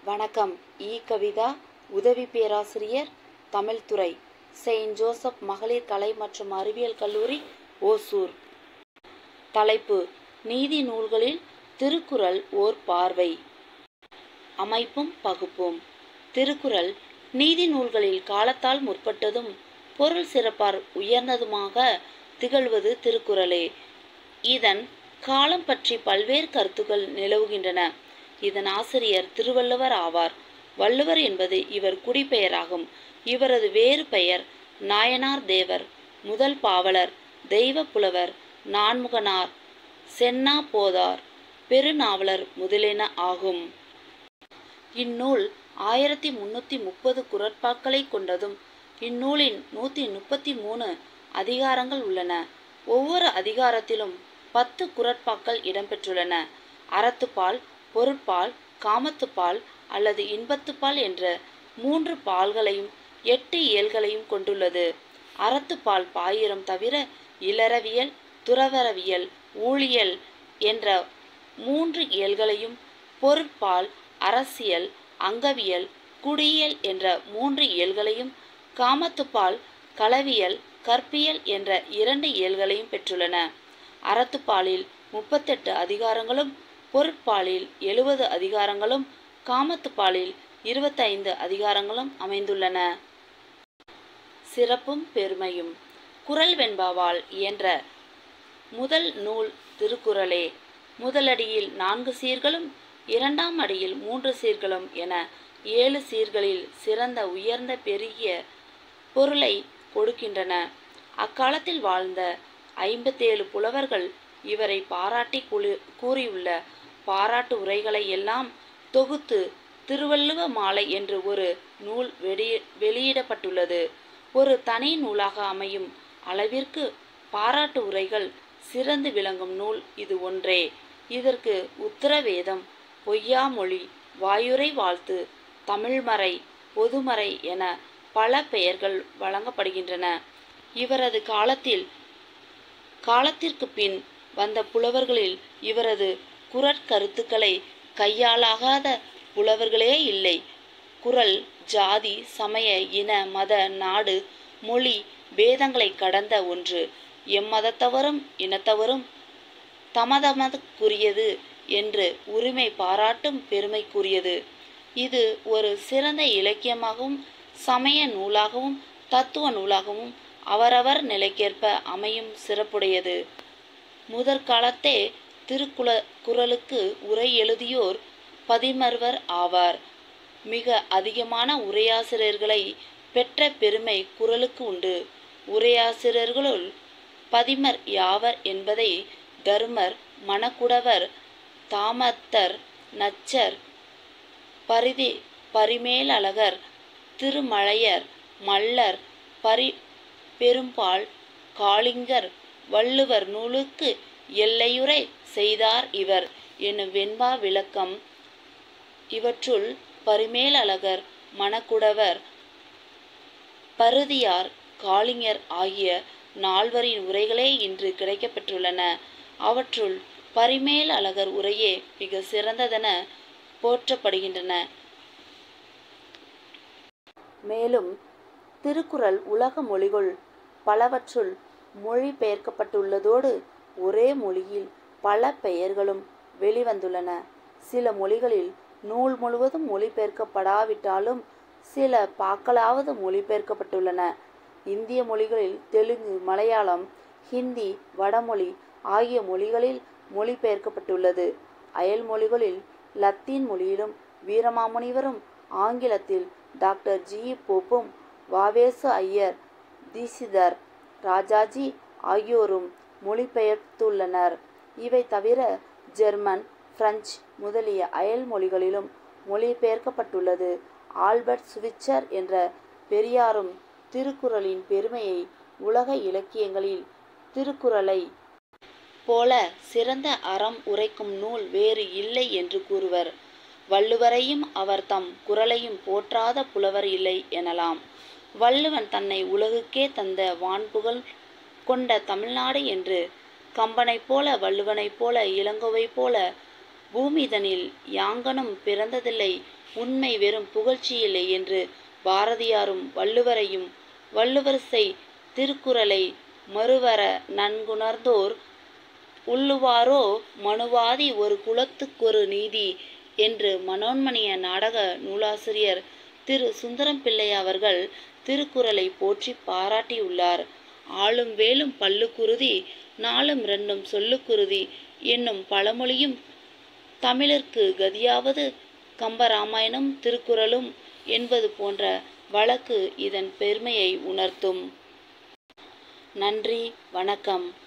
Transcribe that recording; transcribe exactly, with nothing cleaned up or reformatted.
வணக்கம். ஈ. கவிதா, உதவி பேராசிரியர், தமிழ் துறை, செயின்ட் ஜோசப் மகளிர் கலை மற்றும் அறிவியல் கல்லூரி, ஓசூர். தலைப்பு: நீதி நூல்களில் திருக்குறள் ஓர் பார்வை. அமைப்பும் பகுப்பும். திருக்குறள் நீதி நூல்களில் காலத்தால் முற்பட்டதும் பொருள் சிறப்பார் உயர்ந்ததுமாக திகழ்வது திருக்குறளே. இதன் காலம் பற்றி பல்வேறு கருத்துக்கள் நிலவுகின்றன. இதன் ஆசிரியர் திருவள்ளுவர் ஆவார். வள்ளுவர் என்பது இவர் குடிப்பெயராகும். இவரது வேறு பெயர் நாயனார் தேவர், முதல் பாவலர், தெய்வ புலவர், நான்முகனார், சென்னா போதார், பெருநாவலர் முதலியன ஆகும். இந்நூல் ஆயிரத்தி முன்னூத்தி முப்பது குறட்பாக்களை கொண்டதும் இந்நூலின் நூத்தி முப்பத்தி மூணு அதிகாரங்கள் உள்ளன. ஒவ்வொரு அதிகாரத்திலும் பத்து குறட்பாக்கள் இடம்பெற்றுள்ளன. அறத்துப்பால், பொருட்பால், காமத்துப்பால் அல்லது இன்பத்துப்பால் என்ற மூன்று பால்களையும் எட்டு இயல்களையும் கொண்டுள்ளது. அறத்துப்பால் பாயிரம் தவிர இல்லறவியல், துறவறவியல், ஊழியல் என்ற மூன்று இயல்களையும், பொருட்பால் அரசியல், அங்கவியல், குடியியல் என்ற மூன்று இயல்களையும், காமத்துப்பால் களவியல், கற்பியல் என்ற இரண்டு இயல்களையும் பெற்றுள்ளன. அறத்துப்பாலில் முப்பத்தெட்டு அதிகாரங்களும், பொருட்பாலில் எழுபது அதிகாரங்களும், காமத்துப்பாலில் இருபத்தைந்து அதிகாரங்களும் அமைந்துள்ளன. சிறப்பும் பெருமையும். குறள் வெண்பாவால் இயன்ற முதல் நூல் திருக்குறளே. முதலடியில் நான்கு சீர்களும், இரண்டாம் அடியில் மூன்று சீர்களும் என ஏழு சீர்களில் சிறந்த உயர்ந்த பெருகிய பொருளை கொடுக்கின்றன. அக்காலத்தில் வாழ்ந்த ஐம்பத்தேழு புலவர்கள் இவரை பாராட்டி கூறியுள்ள பாராட்டு உரைகளை எல்லாம் தொகுத்து திருவள்ளுவ மாலை என்று ஒரு நூல் வெளியிடப்பட்டுள்ளது. ஒரு தனி நூலாக அமையும் அளவிற்கு பாராட்டு உரைகள் சிறந்து விளங்கும் நூல் இது ஒன்றே. இதற்கு உத்தரவேதம், பொய்யாமொழி, வாயுரை வாழ்த்து, தமிழ்மறை, பொதுமறை என பல பெயர்கள் வழங்கப்படுகின்றன. இவரது காலத்தில் காலத்திற்கு பின் வந்த புலவர்களில் இவரது குறட்கருத்துக்களை கையாளாகாத புலவர்களே இல்லை. குறள் ஜாதி, சமய, இன, மத, நாடு, மொழி பேதங்களை கடந்த ஒன்று. எம்மதத்தவரும் இனத்தவரும் தமதமதுக்குரியது என்று உரிமை பாராட்டும் பெருமைக்குரியது. இது ஒரு சிறந்த இலக்கியமாகவும் சமய நூலாகவும் தத்துவ நூலாகவும் அவரவர் நிலைக்கேற்ப அமையும் சிறப்புடையது. முதற்காலத்தே திருக்குற குறளுக்கு உரை எழுதியோர் பதிமருவர் ஆவார். மிக அதிகமான உரையாசிரியர்களை பெற்ற பெருமை குறளுக்கு உண்டு. உரையாசிரியர்களுள் பதிமர் யாவர் என்பதை தருமர், மணக்குடவர், தாமத்தர், நச்சர், பரிதி பரிமேலழகர், திருமலையர், மல்லர், பரி பெரும்பால், காளிங்கர், வள்ளுவர் நூலுக்கு எல்லையுரை செய்தார் இவர் என்னும் வெண்பா விளக்கம். இவற்றுள் பரிமேலழகர், மணக்குடவர், பரிதியார், காளிங்கர் ஆகிய நால்வரின் உரைகளே இன்று கிடைக்கப்பெற்றுள்ளன. அவற்றுள் பரிமேலழகர் உரையே மிக சிறந்ததென போற்றப்படுகின்றன. மேலும் திருக்குறள் உலக மொழிகள் பலவற்றுள் மொழி பெயர்க்கப்பட்டுள்ளதோடு ஒரே மொழியில் பல பெயர்களும் வெளிவந்துள்ளன. சில மொழிகளில் நூல் முழுவதும் மொழிபெயர்க்கப்படாவிட்டாலும் சில பாக்களாவது மொழிபெயர்க்கப்பட்டுள்ளன. இந்திய மொழிகளில் தெலுங்கு, மலையாளம், ஹிந்தி, வடமொழி ஆகிய மொழிகளில் மொழிபெயர்க்கப்பட்டுள்ளது. அயல் மொழிகளில் லத்தீன் மொழியிலும் வீரமாமுனிவரும், ஆங்கிலத்தில் டாக்டர் ஜி போப்பும், வாவேசு ஐயர், தீசிதர், ராஜாஜி ஆகியோரும் மொழிபெயர்த்துள்ளனர். இவை தவிர ஜெர்மன், பிரெஞ்சு முதலிய அயல் மொழிகளிலும் மொழிபெயர்க்கப்பட்டுள்ளது. ஆல்பர்ட் சுவிட்சர் என்ற பெரியாரும் திருக்குறளின் பெருமையை உலக இலக்கியங்களில் திருக்குறளை போல சிறந்த அறம் உரைக்கும் நூல் வேறு இல்லை என்று கூறுவர். வள்ளுவரையும் அவர் தம் குறளையும் போற்றாத புலவர் இல்லை எனலாம். வள்ளுவன் தன்னை உலகுக்கே தந்த வான்புகழ் கொண்ட தமிழ்நாடு என்று கம்பனைப் போல, வள்ளுவனைப் போல, இளங்கோவைப் போல, பூமிதனில் யாங்கனும் பிறந்ததில்லை உண்மை வெறும் புகழ்ச்சியில்லை என்று பாரதியாரும் வள்ளுவரையும் வள்ளுவர் செய் திருக்குறளை மறுவர நன்குணர்ந்தோர் உள்ளுவாரோ மனுவாதி ஒரு குலத்துக்கொரு நீதி என்று மனோன்மணிய நாடக நூலாசிரியர் திரு சுந்தரம் பிள்ளை அவர்கள் திருக்குறளை போற்றி பாராட்டியுள்ளார். ஆளும் வேலும் பல்லுக்குருதி நாளும் ரெண்டும் சொல்லுக்குருதி என்னும் பழமொழியும் தமிழர்க்கு கதியாவது கம்பராமாயணம் திருக்குறளும் என்பது போன்ற வழக்கு இதன் பெருமையை உணர்த்தும். நன்றி, வணக்கம்.